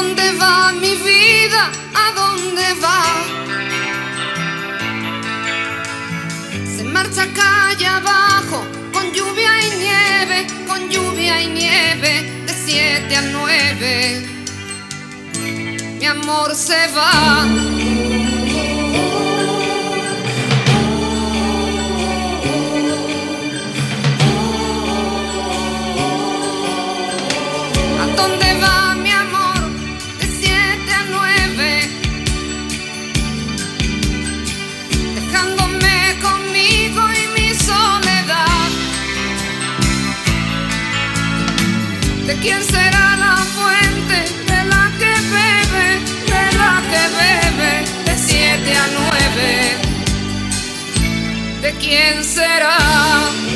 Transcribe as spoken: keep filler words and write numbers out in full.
dónde va mi vida? ¿A dónde va? Se marcha calle abajo, con lluvia y nieve, con lluvia y nieve, de siete a nueve. Mi amor se va. ¿De quién será la fuente de la que bebe, de la que bebe, de siete a nueve? ¿De quién será?